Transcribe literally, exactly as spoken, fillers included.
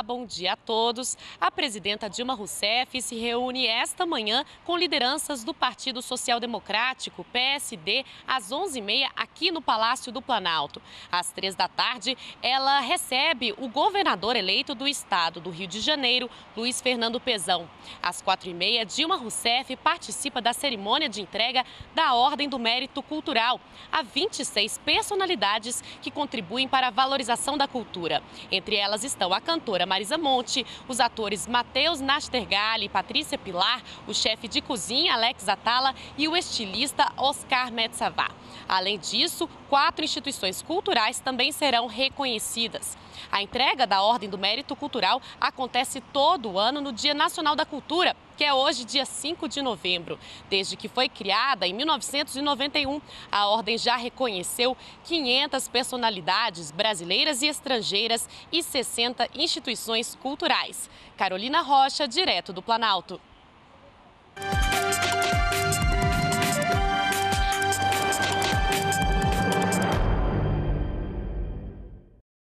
bom dia a todos. A presidenta Dilma Rousseff se reúne esta manhã com lideranças do Partido Social Democrático, P S D, às onze e meia aqui no Palácio do Planalto. Às três da tarde, ela recebe o governador eleito do estado do Rio de Janeiro, Luiz Fernando Pezão. Às quatro e meia, Dilma Rousseff participa da cerimônia de entrega da Ordem do Mérito Cultural a vinte e seis personalidades que contribuem para a valorização da cultura. Entre elas estão a cantora Marisa Monte, os atores Matheus Nastergalli e Patrícia Pilar, o chefe de cozinha Alex Atala e o estilista Oscar Metsavá. Além disso, quatro instituições culturais também serão reconhecidas. A entrega da Ordem do Mérito Cultural acontece todo ano no Dia Nacional da Cultura, que é hoje, dia cinco de novembro. Desde que foi criada em mil novecentos e noventa e um, a Ordem já reconheceu quinhentas personalidades brasileiras e estrangeiras e sessenta instituições culturais. Carolina Rocha, direto do Planalto.